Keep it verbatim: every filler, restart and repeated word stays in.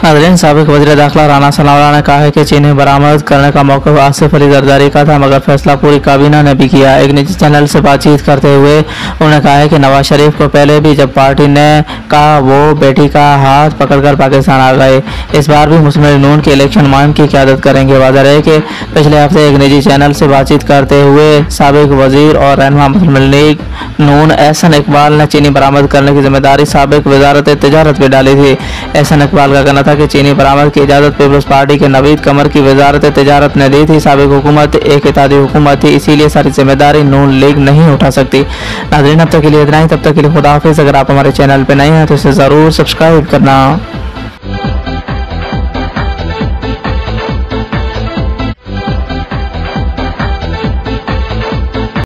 नाज़रीन, साबिक वज़ीर दाखिला राना सनाउल्लाह ने कहा है कि चीनी बरामद करने का मौक़िफ़ आसिफ अली ज़रदारी का था, मगर फैसला पूरी काबीना ने भी किया। एक निजी चैनल से बातचीत करते हुए उन्होंने कहा है कि नवाज शरीफ को पहले भी जब पार्टी ने कहा वो बेटी का हाथ पकड़कर पाकिस्तान आ गए, इस बार भी मुस्लिम लीग नून के इलेक्शन मुहिम की क़यादत करेंगे। वाज़ह है कि पिछले हफ्ते एक निजी चैनल से बातचीत करते हुए साबिक वज़ीर और रहनुमा मुस्लिम लीग नून एहसन इकबाल ने चीनी बरामद करने की जिम्मेदारी साबिक वजारत तिजारत पर डाली थी। एहसन इकबाल का कहना था कि चीनी बरामद की इजाज़त पीपल्स पार्टी के नवीद कमर की वजारत तिजारत ने दी थी। साबिक हुकूमत एक इत्तेहादी हुकूमत थी, इसीलिए सारी जिम्मेदारी नून लीग नहीं उठा सकती। नाज़रीन, अब तक के लिए इतना ही। तब तक के लिए खुदा हाफिज़। अगर आप हमारे चैनल पर नए हैं तो इसे ज़रूर सब्सक्राइब करना।